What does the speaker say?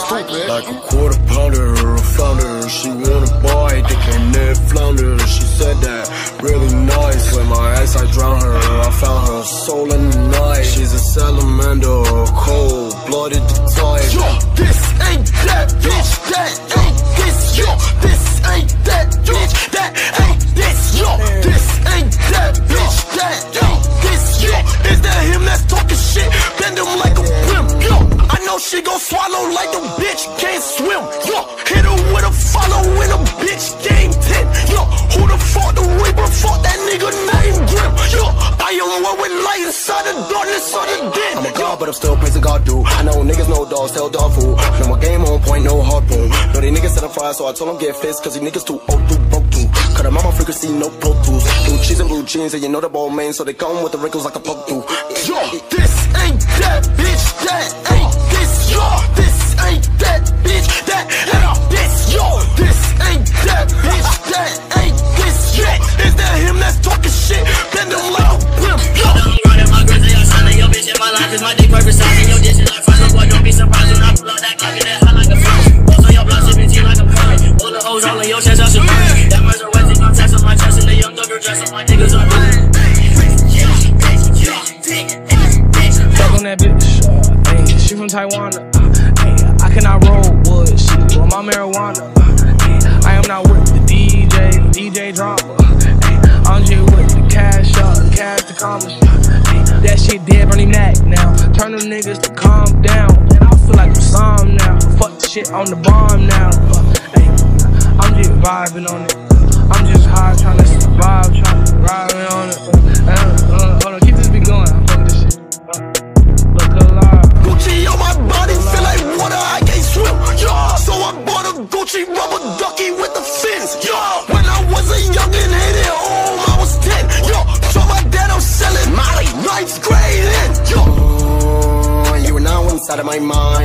stupid. Like a quarter pounder or a flounder, she wanna buy, they can't net flounder. She said that really nice. With my eyes I drown her, I found her soul in the night. She's a salamander, cold-blooded type. Yo, this ain't that bitch, that ain't this. Yo, this ain't that bitch, that ain't this. Yo, this ain't that bitch, that ain't this. Yo, is that him that's talking shit? Bend him like a brim. Yo, I know she gon' swallow like the bitch can't swim. Yo, hit her with a follow in a bitch game 10. Yo, who the fuck the Reaper fought that nigga named Grim? Yo, I am one with light inside the darkness of the den. I'm a god, but I'm still praising God, dude. I know niggas know dogs, tell dog food. Know my game on point, no harpoon. Know these niggas set on fire, so I told them get fixed, cause these niggas too old to broke to. Cut them out my frequency, no pro tools. Blue cheese and blue jeans, and you know the ball main, so they come with the wrinkles like a poke through. Yo, this ain't that bitch, that ain't this. Yo, this ain't that bitch, that ain't this. Yo, this ain't that bitch, that ain't this. Yo, is that him that's talking shit? Bend him like a brim. Yo, I'm riding my grizzly, I'm signing your bitch in my life. Is my dick perfect size in your dishes like fries. Boy, don't be surprised when I pull up that clock and that hot like a furnace. Boss on your block, sipping tea like a permit. All the hoes all in your chest, I should burn it. That much wet, I'm taxing my chest and the young thugger dress on my niggas are running. Fuck on that bitch, ayy, she from Taiwan, ayy, I cannot roll wood, she roll my marijuana, ayy, I am not with the DJ drama, ayy, I'm just with the cash up, cash to commas, ayy, that shit dead on the neck now, turn them niggas to calm down, and I feel like I'm Psalm now, fuck the shit on the bomb now, ayy, I'm just vibing on it, I'm just high trying to survive, trying to ride on it, hold on, keep this beat going, I'm fucking this shit. Look alive. Gucci on my body, feel like water, I can't swim. Yo, so I bought a Gucci rubber ducky with the fins. Yo, when I was a youngin', hated home, I was 10. Yo, show my dad I'm selling Molly, ninth grade in. Yo, you are now inside of my mind.